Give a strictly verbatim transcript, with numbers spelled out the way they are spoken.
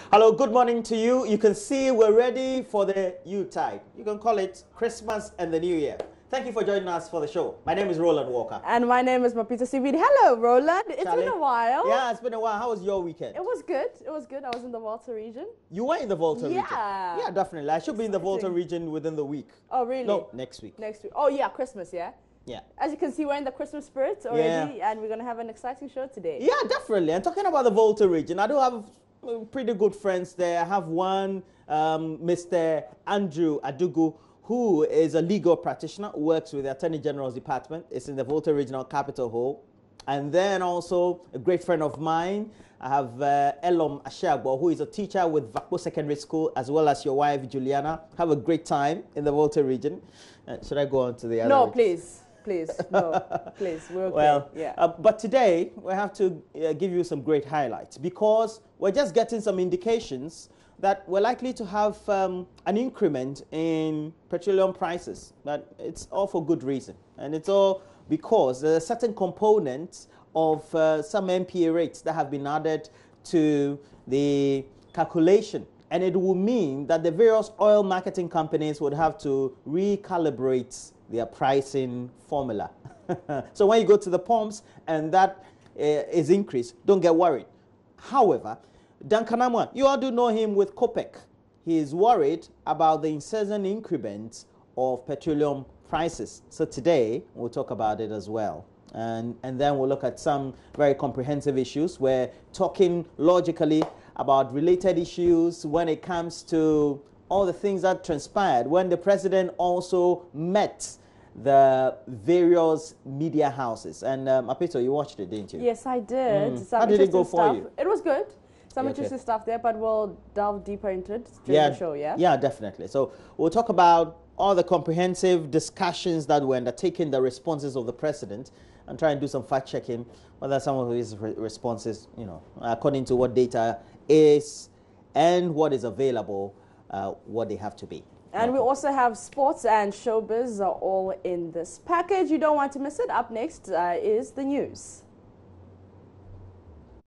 Hello, good morning to you. You can see we're ready for the Yuletide. You can call it Christmas and the New Year. Thank you for joining us for the show. My name is Roland Walker. And my name is Mapita Sibid. Hello, Roland. It's Charlie. been a while. Yeah, it's been a while. How was your weekend? It was good. It was good. I was in the Volta region. You were in the Volta yeah. region? Yeah, definitely. I should be in the Volta region within the week. Oh, really? No, next week. Next week. Oh, yeah, Christmas, yeah? Yeah. As you can see, we're in the Christmas spirit already, yeah. and we're going to have an exciting show today. Yeah, definitely. And talking about the Volta region, I do have pretty good friends there. I have one, um, Mister Andrew Adugu, who is a legal practitioner, works with the Attorney General's Department. It's in the Volta Regional Capitol Hall. And then also a great friend of mine, I have uh, Elom Ashiagbo, who is a teacher with Vakpo Secondary School, as well as your wife, Juliana. Have a great time in the Volta region. Uh, should I go on to the other? No, region? please. Please, no, please, we're okay. Well, yeah. Uh, but today we have to uh, give you some great highlights because we're just getting some indications that we're likely to have um, an increment in petroleum prices. But it's all for good reason, and it's all because there are certain components of uh, some M P A rates that have been added to the calculation. And it will mean that the various oil marketing companies would have to recalibrate their pricing formula. So when you go to the pumps and that uh, is increased, don't get worried. However, Dan Kanamwa, you all do know him with COPEC. He is worried about the incessant increment of petroleum prices. So today, we'll talk about it as well. And, and then we'll look at some very comprehensive issues. We're talking logically about related issues when it comes to all the things that transpired when the president also met the various media houses. And um, Apito, you watched it, didn't you? Yes, I did. Mm. Some How did it go stuff. for you? It was good. Some Yeah, interesting okay. stuff there, but we'll delve deeper into it during Yeah, the show, yeah? Yeah, definitely. So we'll talk about all the comprehensive discussions that were undertaking, the responses of the president, and try and do some fact-checking whether some of his re responses, you know, according to what data is and what is available, uh, what they have to be. And we also have sports and showbiz are all in this package. You don't want to miss it. Up next uh, is the news.